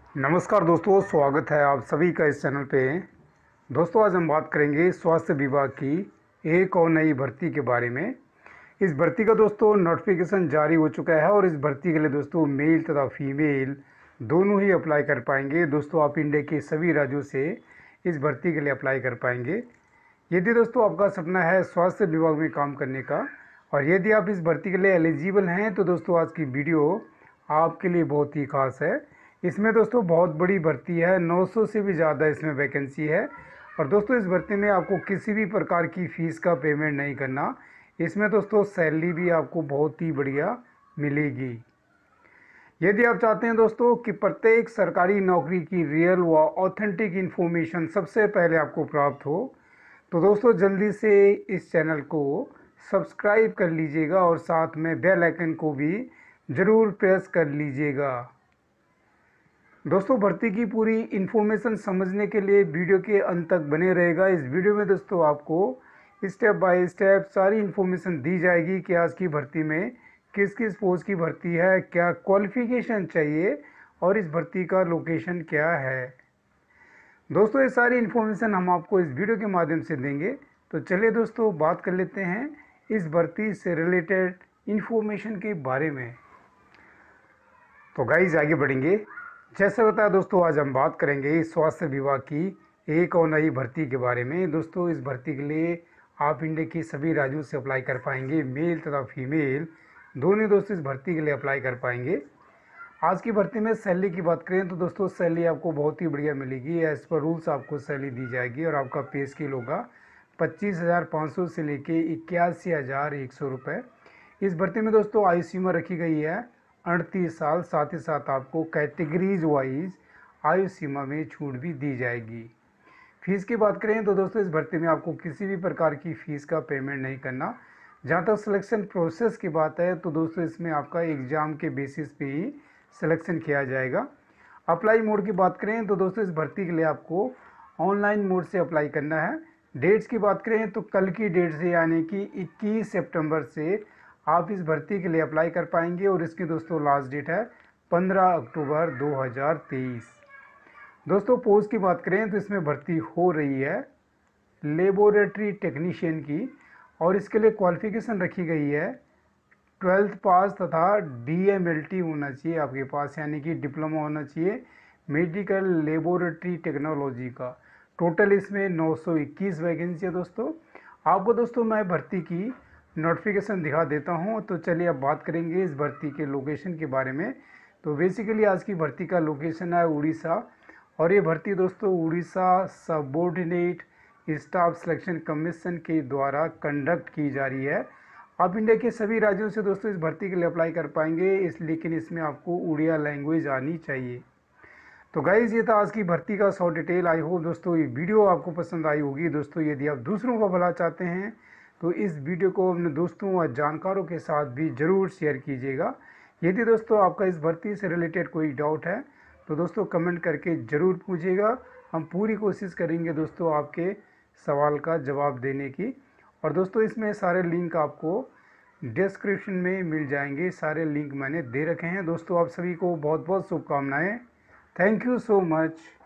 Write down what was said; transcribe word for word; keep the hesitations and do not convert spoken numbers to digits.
नमस्कार दोस्तों, स्वागत है आप सभी का इस चैनल पे। दोस्तों, आज हम बात करेंगे स्वास्थ्य विभाग की एक और नई भर्ती के बारे में। इस भर्ती का दोस्तों नोटिफिकेशन जारी हो चुका है और इस भर्ती के लिए दोस्तों मेल तथा फीमेल दोनों ही अप्लाई कर पाएंगे। दोस्तों, आप इंडिया के सभी राज्यों से इस भर्ती के लिए अप्लाई कर पाएंगे। यदि दोस्तों आपका सपना है स्वास्थ्य विभाग में काम करने का और यदि आप इस भर्ती के लिए एलिजिबल हैं तो दोस्तों आज की वीडियो आपके लिए बहुत ही खास है। इसमें दोस्तों बहुत बड़ी भर्ती है, नौ सौ से भी ज़्यादा इसमें वैकेंसी है। और दोस्तों इस भर्ती में आपको किसी भी प्रकार की फ़ीस का पेमेंट नहीं करना। इसमें दोस्तों सैलरी भी आपको बहुत ही बढ़िया मिलेगी। यदि आप चाहते हैं दोस्तों कि प्रत्येक सरकारी नौकरी की रियल व ऑथेंटिक इन्फॉर्मेशन सबसे पहले आपको प्राप्त हो तो दोस्तों जल्दी से इस चैनल को सब्सक्राइब कर लीजिएगा और साथ में बेल आइकन को भी ज़रूर प्रेस कर लीजिएगा। दोस्तों, भर्ती की पूरी इन्फॉर्मेशन समझने के लिए वीडियो के अंत तक बने रहेगा। इस वीडियो में दोस्तों आपको स्टेप बाय स्टेप सारी इन्फॉर्मेशन दी जाएगी कि आज की भर्ती में किस किस पोस्ट की भर्ती है, क्या क्वालिफिकेशन चाहिए और इस भर्ती का लोकेशन क्या है। दोस्तों, ये सारी इन्फॉर्मेशन हम आपको इस वीडियो के माध्यम से देंगे। तो चलिए दोस्तों बात कर लेते हैं इस भर्ती से रिलेटेड इन्फॉर्मेशन के बारे में। तो गाइज आगे बढ़ेंगे। जैसा होता है दोस्तों, आज हम बात करेंगे स्वास्थ्य विभाग की एक और नई भर्ती के बारे में। दोस्तों, इस भर्ती के लिए आप इंडिया के सभी राज्यों से अप्लाई कर पाएंगे, मेल तथा फीमेल दोनों दोस्तों इस भर्ती के लिए अप्लाई कर पाएंगे। आज की भर्ती में सैलरी की बात करें तो दोस्तों सैलरी आपको बहुत ही बढ़िया मिलेगी। एज़ पर रूल्स आपको सैलरी दी जाएगी और आपका पे स्केल होगा पच्चीस हज़ार पाँच सौ से लेके इक्यासी हज़ार एक सौ रुपये। इस भर्ती में दोस्तों आयु सीमा रखी गई है अड़तीस साल। साथ ही साथ आपको कैटेगरीज वाइज आयु सीमा में छूट भी दी जाएगी। फीस की बात करें तो दोस्तों इस भर्ती में आपको किसी भी प्रकार की फ़ीस का पेमेंट नहीं करना। जहाँ तक सिलेक्शन प्रोसेस की बात है तो दोस्तों इसमें आपका एग्ज़ाम के बेसिस पे ही सिलेक्शन किया जाएगा। अप्लाई मोड की बात करें तो दोस्तों इस भर्ती के लिए आपको ऑनलाइन मोड से अप्लाई करना है। डेट्स की बात करें तो कल की डेट से यानी कि इक्कीस सितंबर से आप इस भर्ती के लिए अप्लाई कर पाएंगे और इसकी दोस्तों लास्ट डेट है पंद्रह अक्टूबर दो हज़ार तेईस। दोस्तों पोस्ट की बात करें तो इसमें भर्ती हो रही है लेबोरेटरी टेक्नीशियन की और इसके लिए क्वालिफ़िकेशन रखी गई है ट्वेल्थ पास तथा डी एम एल टी होना चाहिए आपके पास, यानी कि डिप्लोमा होना चाहिए मेडिकल लेबोरेटरी टेक्नोलॉजी का। टोटल इसमें नौ सौ इक्कीस वैकेंसी है। दोस्तों आपको दोस्तों मैं भर्ती की नोटिफिकेशन दिखा देता हूं। तो चलिए अब बात करेंगे इस भर्ती के लोकेशन के बारे में। तो बेसिकली आज की भर्ती का लोकेशन है उड़ीसा और ये भर्ती दोस्तों Orissa subordinate staff selection commission के द्वारा कंडक्ट की जा रही है। आप इंडिया के सभी राज्यों से दोस्तों इस भर्ती के लिए अप्लाई कर पाएंगे, इस लेकिन इसमें आपको उड़िया लैंग्वेज आनी चाहिए। तो गाइज़ ये था आज की भर्ती का शॉर्ट डिटेल। आई होप दोस्तों ये वीडियो आपको पसंद आई होगी। दोस्तों यदि आप दूसरों का भला चाहते हैं तो इस वीडियो को अपने दोस्तों और जानकारों के साथ भी ज़रूर शेयर कीजिएगा। यदि दोस्तों आपका इस भर्ती से रिलेटेड कोई डाउट है तो दोस्तों कमेंट करके ज़रूर पूछिएगा। हम पूरी कोशिश करेंगे दोस्तों आपके सवाल का जवाब देने की। और दोस्तों इसमें सारे लिंक आपको डिस्क्रिप्शन में मिल जाएंगे, सारे लिंक मैंने दे रखे हैं। दोस्तों आप सभी को बहुत बहुत शुभकामनाएं। Thank you so much.